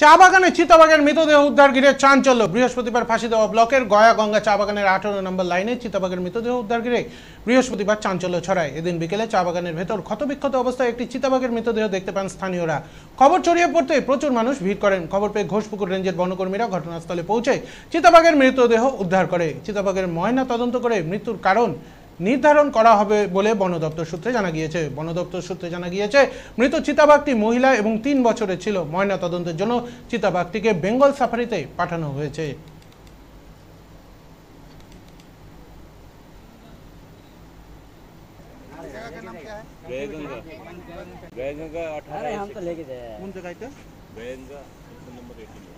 চা বাগানে চিতাবাঘের মৃতদেহ উদ্ধার ঘিরে চাঞ্চল্য। বৃহস্পতিবার ফাঁসি দেওয়া ব্লকের গয়া গঙ্গা চা বাগানের 18 নম্বর লাইনে চিতাবাঘের মৃতদেহ উদ্ধার ঘিরে বৃহস্পতিবার চাঞ্চল্য ছড়ায়। এদিন বিকেলে চা বাগানের ভেতর ক্ষতবিক্ষত অবস্থায় একটি চিতাবাঘের মৃতদেহ দেখতে পান স্থানীয়রা। খবর ছড়িয়ে পড়তে প্রচুর মানুষ ভিড় করেন। খবর পেয়ে ঘোষপুকুর রেঞ্জের বনকর্মীরা ঘটনাস্থলে পৌঁছে চিতাবাঘের মৃতদেহ উদ্ধার করে। চিতাবাঘের ময়না তদন্ত করে মৃত্যুর কারণ নির্ধারণ করা হবে বলে বন দপ্তর সূত্রে জানা গিয়েছে। মৃত চিতাবাঘটি মহিলা এবং 3 বছরের ছিল। ময়না তদন্তের জন্য চিতাবাঘটিকে বেঙ্গল সাফারিতে পাঠানো হয়েছে। हम तो लेके जाए